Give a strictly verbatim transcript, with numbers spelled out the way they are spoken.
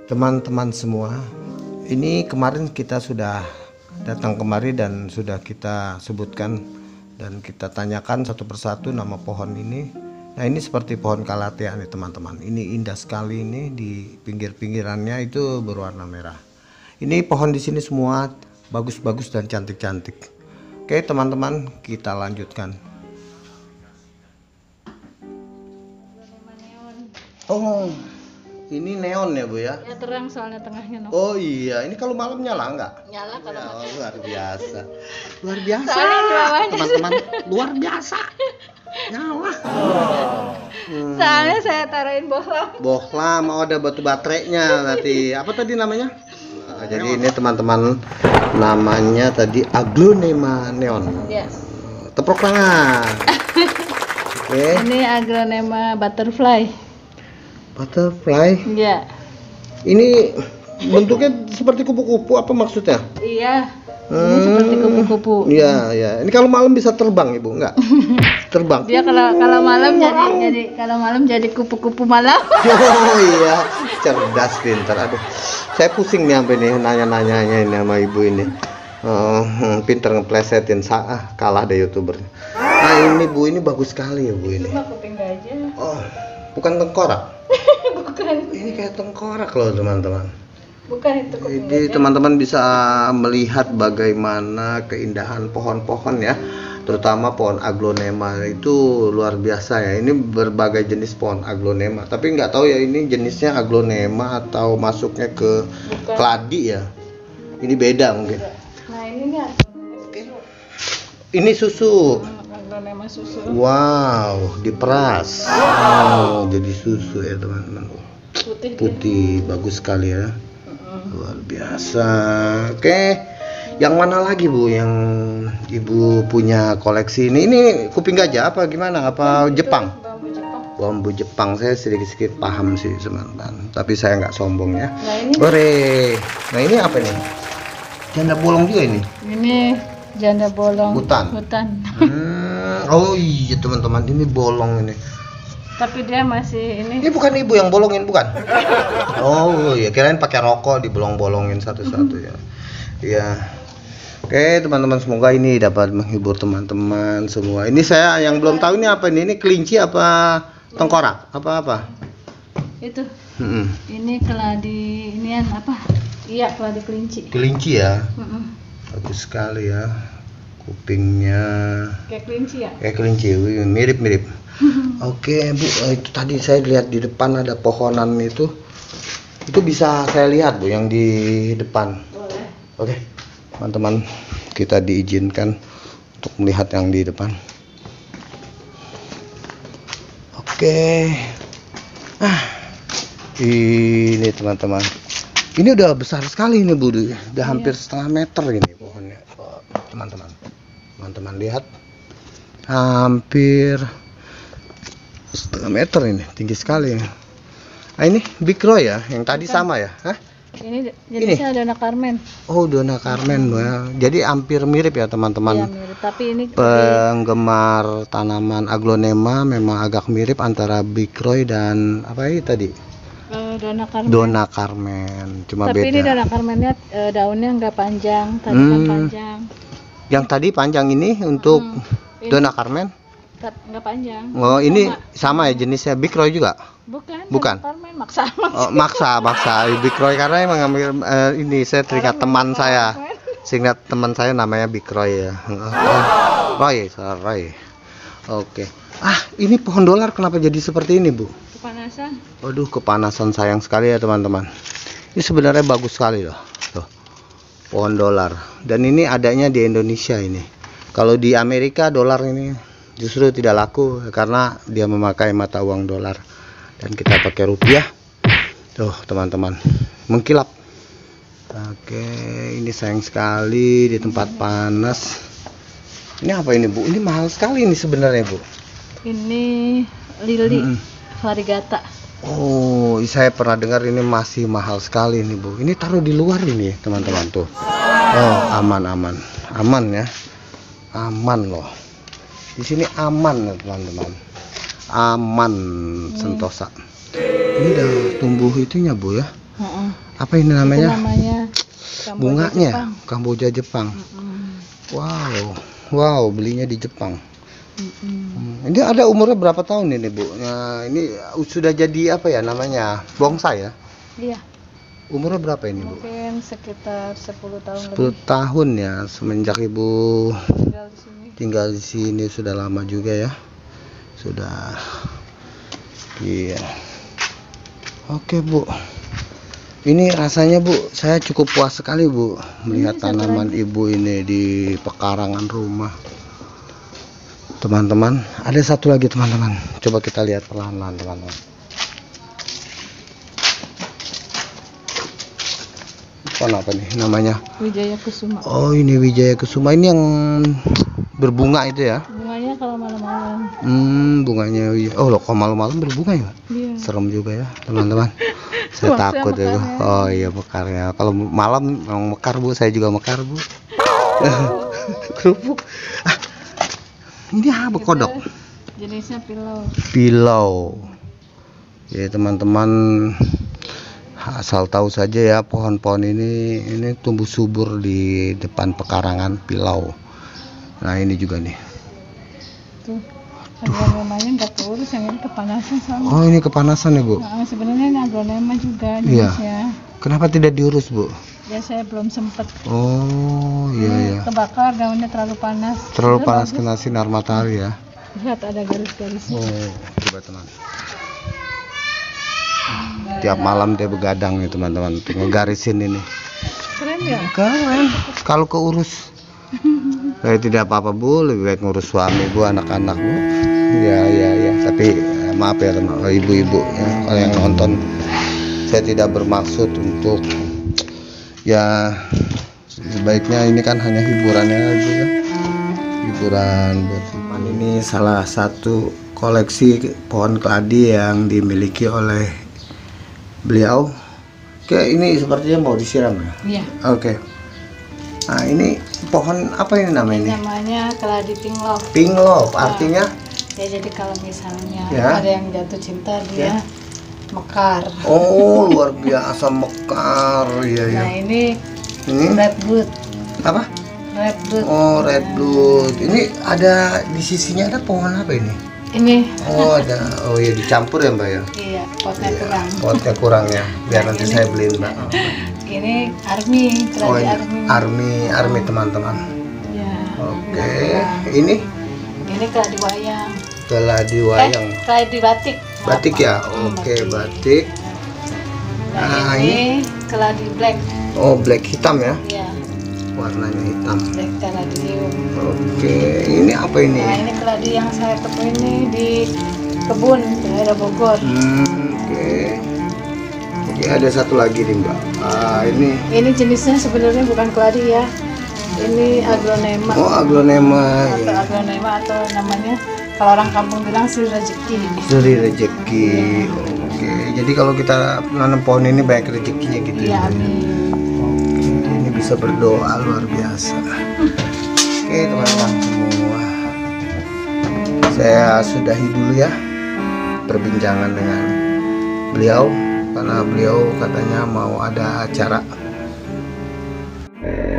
Teman-teman semua, ini kemarin kita sudah datang kemari dan sudah kita sebutkan dan kita tanyakan satu persatu nama pohon ini. Nah, ini seperti pohon kalatea nih teman-teman. Ini indah sekali, ini di pinggir-pinggirannya itu berwarna merah. Ini pohon di sini semua bagus-bagus dan cantik-cantik. Oke teman-teman, kita lanjutkan. Oh, ini neon ya Bu ya? Ya terang soalnya tengahnya no. Oh iya, ini kalau malam nyala nggak? Nyala kalau Ya, malam. luar biasa, luar biasa, Soalnya bawahnya- teman-teman, luar biasa, nyala. Hmm. Soalnya saya taruhin bohlam. Bohlam, oh ada batu baterainya berarti. Apa tadi namanya? Nah, jadi ini teman-teman, namanya tadi Aglonema neon. Ya. Tepuk tangan. Oke. Ini Aglonema butterfly. Butterfly. Iya. Ini bentuknya seperti kupu-kupu apa maksudnya? Iya. Ini Hmm, seperti kupu-kupu. Iya, iya. Ini kalau malam bisa terbang, Ibu? Enggak. Terbang. Dia kalau kalau malam jadi jadi kalau malam jadi kupu-kupu malam. Oh iya, cerdas, pintar. Aduh, saya pusing nih sampai nih nanya-nanyanya ini sama Ibu ini. Oh, pintar ngeplesetin, ah, kalah deh YouTuber. Nah, ini Bu, ini bagus sekali ya Bu ini. Cuma kuping gajah. Oh, bukan tengkorak. Bukan. Ini kayak tengkorak loh, teman-teman. Bukan itu kuping Jadi gajah. teman-teman bisa melihat bagaimana keindahan pohon-pohon ya, terutama pohon aglonema itu luar biasa ya. Ini berbagai jenis pohon aglonema, tapi nggak tahu ya ini jenisnya aglonema atau masuknya ke Bukan. keladi ya. Ini beda mungkin. Nah, ini nih Oke. Ini susu. Aglonema susu. Wow, diperas. Oh, jadi susu ya teman-teman. Putih. dia. Putih, bagus sekali ya. Mm-mm. Luar biasa. Oke, yang mana lagi Bu yang Ibu punya koleksi ini? Ini kuping gajah apa gimana? Apa Jepang? Bambu Jepang. Bambu Jepang, saya sedikit-sedikit paham sih teman-teman. Tapi saya nggak sombong ya. Nah, ini Ore. Nah ini apa nih? Janda bolong juga ini. ini janda bolong. Hutan. Hutan. Hmm, oh iya teman-teman, ini bolong ini. Tapi dia masih ini. Ini bukan Ibu yang bolongin bukan? Oh ya, kirain pakai rokok dibolong-bolongin satu-satu ya. Iya. Oke teman-teman, semoga ini dapat menghibur teman-teman semua. Ini saya yang belum tahu ini apa ini? Ini kelinci apa tengkorak? Apa-apa? Itu. Hmm. Ini keladi inian apa? Iya, keladi kelinci. Kelinci ya. Mm-mm. Bagus sekali ya. Kupingnya Kayak kelinci ya? kayak kelinci, wih, mirip-mirip. Oke Bu, eh, itu tadi saya lihat di depan ada pohonan itu. Itu bisa saya lihat Bu yang di depan. Boleh. Oke, teman-teman, kita diizinkan untuk melihat yang di depan. Oke. Ah, ini teman-teman. Ini udah besar sekali ini Bu, udah hampir setengah meter ini pohonnya. Oh, teman-teman, teman-teman lihat, hampir setengah meter ini, tinggi sekali. Nah ini Big Roy ya, yang tadi Bukan. sama ya? Hah? Ini jenisnya Dona Carmen. Oh, Dona Carmen ya. Jadi hampir mirip ya Iya, teman-teman. mirip. Tapi ini Penggemar tanaman aglonema memang agak mirip antara Big Roy dan apa ini tadi? eh, Dona Carmen. Dona Carmen. Cuma Tapi ini beda. Dona Carmennya eh, daunnya nggak panjang, tadi kan Hmm. panjang. Yang tadi panjang ini untuk Hmm. Ini Dona Carmen. tet- nggak panjang. Oh, ini Sama. sama ya jenisnya Big Roy juga. Bukan. Bukan. Dona Carmen maksa. Oh, maksa, maksa Big Roy karena emang ngambil eh, ini saya teringat teman saya. Seingat teman saya namanya Big Roy ya. Oh, Roy, salah Roy. Oke. Ah, ini pohon dolar kenapa jadi seperti ini, Bu? Kepanasan. Waduh, kepanasan, sayang sekali ya, teman-teman. Ini sebenarnya bagus sekali loh. Tuh. Pohon dolar. Dan ini adanya di Indonesia ini. Kalau di Amerika dolar ini justru tidak laku karena dia memakai mata uang dolar. Dan kita pakai rupiah. Tuh, teman-teman. Mengkilap. Oke, ini sayang sekali di tempat panas. Ini apa ini, Bu? Ini mahal sekali ini sebenarnya, Bu. Ini lili Mm-mm. variegata. Oh, saya pernah dengar ini masih mahal sekali nih Bu. Ini taruh di luar ini teman-teman tuh. Oh, aman aman, aman ya, aman loh. Di sini aman ya teman-teman, aman sentosa. Ini udah tumbuh itunya Bu ya. Heeh. Apa ini Itu namanya? namanya Kamboja Bunganya Jepang. Kamboja Jepang. Mm-mm. Wow, wow, belinya di Jepang. Mm-mm. Hmm, Ini ada umurnya berapa tahun ini, Bu? Nah, ini sudah jadi apa ya namanya? Bonsai ya? Iya, Umurnya berapa ini, Bu? mungkin sekitar sepuluh tahun sepuluh lebih tahun ya, semenjak Ibu tinggal di sini. tinggal di sini. Sudah lama juga ya. Sudah. Iya. Oke, Bu. Ini rasanya, Bu, saya cukup puas sekali, Bu, melihat Ini tanaman satu Ibu ini di pekarangan rumah. Teman-teman, ada satu lagi, teman-teman. Coba kita lihat perlahan-lahan, teman-teman. Pohon apa nih namanya? Wijaya Kusuma. Oh, ini Wijaya Kusuma. Ini yang berbunga itu ya? Bunganya kalau malam-malam. Hmm, bunganya. Oh, loh, kok malam-malam berbunga ya? Iya. Serem juga ya, teman-teman. Saya Wah, saya takut ya. Bu. mekarnya. Oh iya, mekarnya. Kalau malam memang mekar, Bu. Saya juga mekar, Bu. Kerupuk. Ah, ini apa, kodok? Jenisnya pilau. Pilau. Ya, teman-teman, asal tahu saja ya, pohon-pohon ini ini tumbuh subur di depan pekarangan pilau. Nah, ini juga nih. Tuh. Agronema-nya nggak keurus, yang ini kepanasan soalnya. Oh, ini kepanasan ya, Bu? Nah, sebenarnya ini agronema juga Iya. jenisnya. Kenapa tidak diurus, Bu? Ya saya belum sempet. Oh, iya Ini ya. Kebakar, daunnya terlalu panas. Terlalu Sebenarnya panas bagus. kena sinar matahari ya. Lihat ada garis-garisnya. Oh, coba teman. Tiap malam dia begadang nih, teman-teman, untuk ngegarisin ini. Keren ya? Keren. Kalau keurus. Saya tidak apa-apa, Bu, lebih baik ngurus suami, Bu, anak-anak, Bu. Ya, ya, ya. Tapi eh, maaf ya, teman, ibu-ibu ya, kalau yang nonton, saya tidak bermaksud untuk ya, sebaiknya ini kan hanya hiburannya aja ya. Hiburan buat teman. Ini salah satu koleksi pohon keladi yang dimiliki oleh beliau. Oke, ini sepertinya mau disiram ya. Iya. Oke. Nah, ini pohon apa ini namanya ini? Namanya keladi pinglove. Pink love, artinya? Ya jadi kalau misalnya Ya. ada yang jatuh cinta dia mekar. Oh, luar biasa mekar ya ya. Nah ini Ini red blood. apa? Red blood. Oh, red blood. Ini ada di sisinya ada pohon apa ini? Ini Oh, ada. Oh ya, dicampur ya, Mbak ya. iya potnya kurang. Potnya kurang ya. Biar Nah, nanti ini- saya beliin, Mbak. Ini army, Oh, keladi ini army. army, army teman-teman. Ya. Oke. Ini Ini keladi wayang. keladi wayang. Eh, keladi batik. Maaf, Batik ya. Pak. Hmm, Oke, batik. Nah, Nah, ini keladi black. Oh, black hitam ya. Ya, Warnanya hitam. black caladium. Oke, ini apa ini? Nah, ini keladi yang saya temuin ini di kebun daerah Bogor. Hmm, oke. Oke, ada satu lagi nih, Mbak. Ah, ini. Ini jenisnya sebenarnya bukan keladi ya. Ini aglonema. Oh, aglonema. Atau Ya. aglonema atau namanya kalau orang kampung bilang suri rezeki. Suri rezeki. Oke, jadi kalau kita nanam pohon ini banyak rezekinya gitu Iya, ya. amin. Oke, ini bisa berdoa luar biasa. Oke, teman-teman semua. Saya sudahi dulu ya perbincangan dengan beliau karena beliau katanya mau ada acara.